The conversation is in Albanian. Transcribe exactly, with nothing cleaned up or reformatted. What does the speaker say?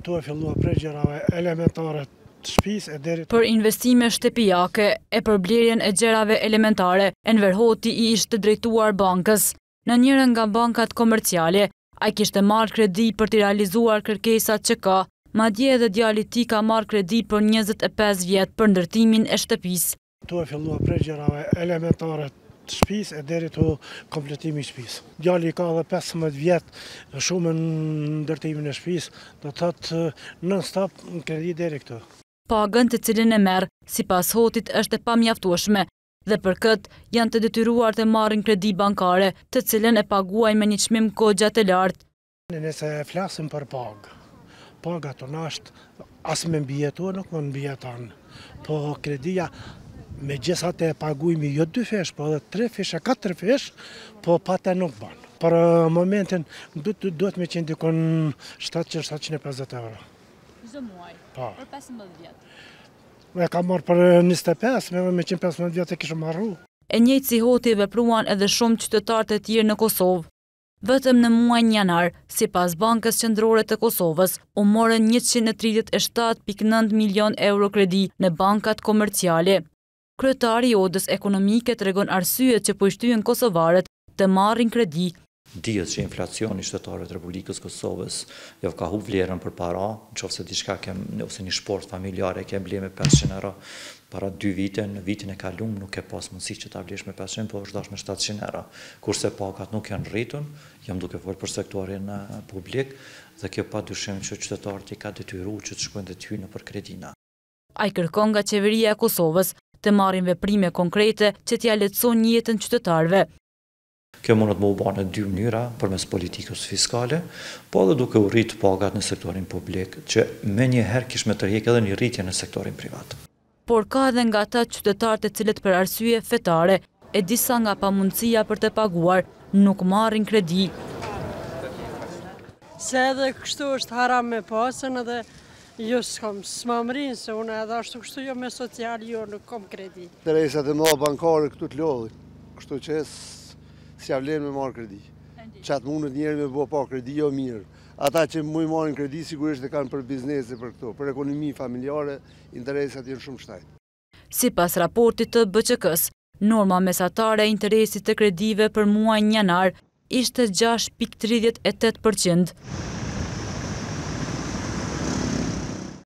Tu e fillua prej gjërave elementare të shtëpisë e deri Për investime shtëpiake e për blerjen e gjërave elementare, Enver Hoti i ishte drejtuar bankës. Në njërin nga bankat komerciale, ai kishte marrë kredi për të realizuar kërkesat që ka, madje edhe djali i tij ka marrë kredi për njëzet e pesë vjet për ndërtimin e shtëpisë. Tu e fillua prej gjërave elementare të shtëpisë e deri te kompletimi i shtëpisë. Djali ka edhe pesëmbëdhjetë vjet shumë në ndërtimin e shtëpisë, do të thotë non stop në kredi deri këtu. Pagën të cilën e merr, sipas Hotit, është e pamjaftueshme dhe për këtë janë të detyruar të marrin kredi bankare, të cilën e paguajnë me një çmim goxha të lartë. Nëse flasim për pagë, paga tonë është as me mbijetu nuk më mbijeton, po kredia me gjithat e pagujmi jo dy fesh, po edhe tre fesh, katër fesh, po pate nuk ban. Për momentin duhet me qenë dikon shtatëqind shtatëqind e pesëdhjetë euro. Çdo muaj, për pesëmbëdhjetë vjet. E kam marrë për njëzet e pesë, me qenë pesëmbëdhjetë vjet e kishë marru. E njëjtë si Hoti vepruan edhe shumë qytetarë të tjerë në Kosovë. Vetëm në muajin janar, sipas Bankës Qendrore të Kosovës, u morën njëqind e tridhjetë e shtatë pikë nëntë milion euro kredi në bankat komerciale. Kryetari i Odës Ekonomike tregon arsyet që po i shtyen kosovarët të marrin kredi. Dihet që inflacioni shtetarëve të Republikës Kosovës jo ka humb vlerën për para, nëse diçka kem ose një sport familjar e ke ble me pesëqind euro para dy vite, në vitin e kaluar nuk e pas mundësi që ta blesh me pesëqind, po është dash me shtatëqind euro. Kurse pagat nuk janë rritur, jam duke folur për sektorin publik dhe kjo padyshim që qytetarët i ka detyruar që të shkojnë të hyjnë për kredina. Ai kërkon nga qeveria e Kosovës të marrin veprime konkrete që t'ia lehtësojnë jetën qytetarëve. Kjo mundet më u bërë në dy mënyra, përmes politikës fiskale, po edhe duke u rritë pagat në sektorin publik, që me njëherë kish me tërheq edhe një rritje në sektorin privat. Por ka edhe nga ata qytetarë të cilët për arsye fetare e disa nga pamundësia për të paguar nuk marrin kredi. Se edhe kështu është haram me pasën edhe jo s'kam s'mamrin, se unë edhe ashtu kështu jo me social, jo nuk kam kredi. Interesat e mëdha bankare këtu të lodhin, kështu që s'ja vlen me marrë kredi. Qatë mundet njerë me bo pa kredi jo mirë. Ata që mu i marrin kredi sigurisht e kanë për biznese për këto, për ekonomi familjare, interesat janë shumë shtajt. Sipas raportit të B Q K-s, norma mesatare e interesit të kredive për muajin janar ishte gjashtë pikë tridhjetë e tetë përqind.